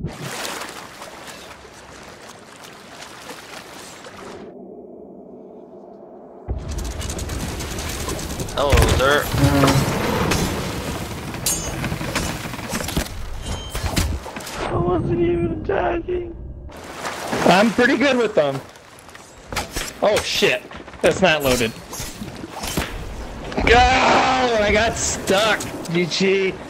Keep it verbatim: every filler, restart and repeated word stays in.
Hello, sir. I wasn't even attacking. I'm pretty good with them. Oh shit, that's not loaded. Go! I got stuck. G G.